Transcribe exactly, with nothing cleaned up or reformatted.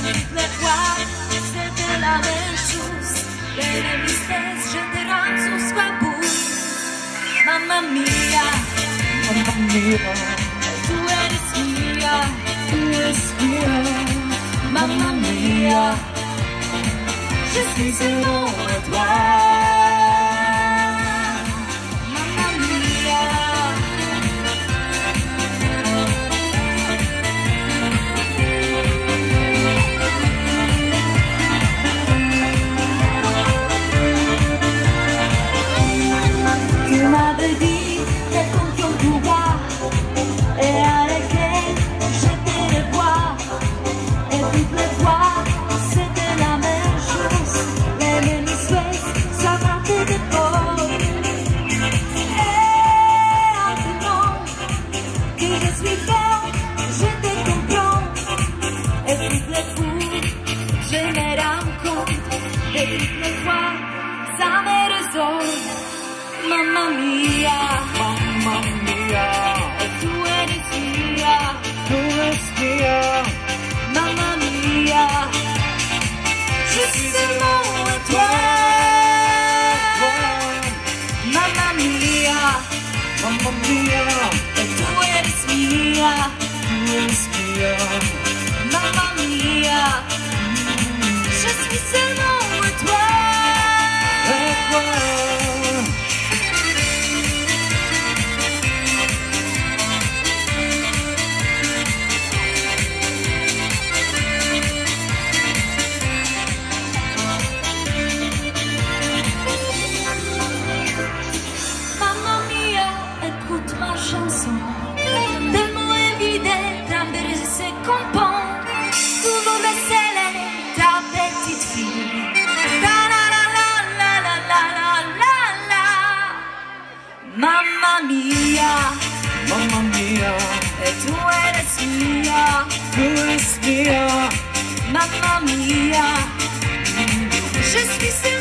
toutes les fois, c'était la même chose. Les tristesses, j'étais rendue sous la boue. Mamma mia, mamma mia, tu eres mia, tu eres mia, mamma mia, je suis seulement à toi. Mamma mia. Tu m'avais dit qu'elle compte sur toi et avec elle j'étais les voix et toutes les fois c'était la même chose, les mêmes histoires, ça partait des pauvres. Et maintenant que je suis forte, je te comprends et toutes les fois je me rends compte et toutes les fois ça me résonne. Mamma mia, mamma mia, tu eres mia, tu eres mia, mamma mia, je suis seulement à toi. Mamma mia, mamma mia, tu eres mia, tu eres mia, mamma mia, je suis seulement à toi. et toi. Chanson, des mots évidents, t'embellir ses compons, tout le laisser ta petite fille. La la la la la la la la la. Mamma mia, Mamma mia, et tu eres mia, tu eres mia, mamma mia, je suis